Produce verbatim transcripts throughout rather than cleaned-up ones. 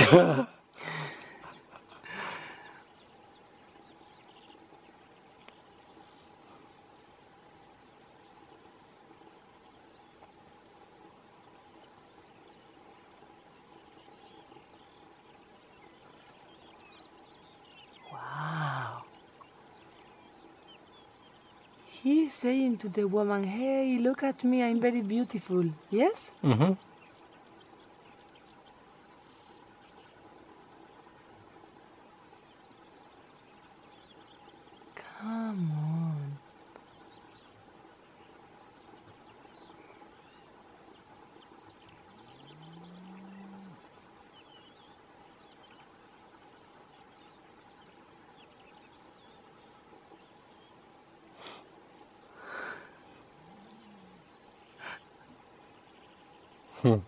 Wow. He's saying to the woman, hey, look at me, I'm very beautiful. Yes? Mm-hmm. Come on. Hmm.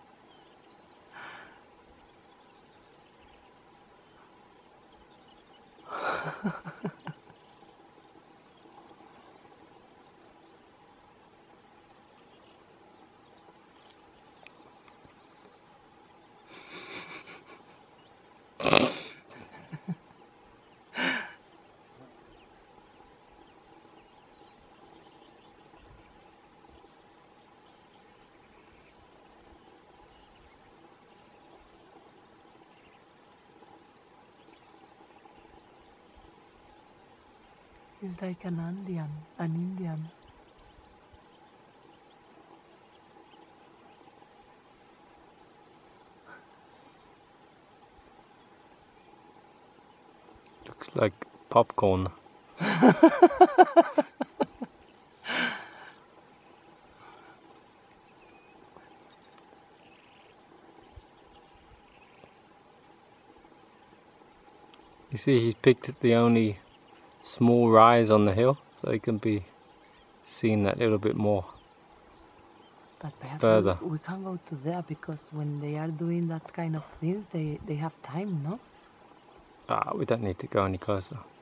He's like an Indian, an Indian. Looks like popcorn. You see, he's picked the only small rise on the hill, so he can be seen that little bit more. But perhaps Further. we, we can't go to there because when they are doing that kind of things, they, they have time, no? Ah, we don't need to go any closer.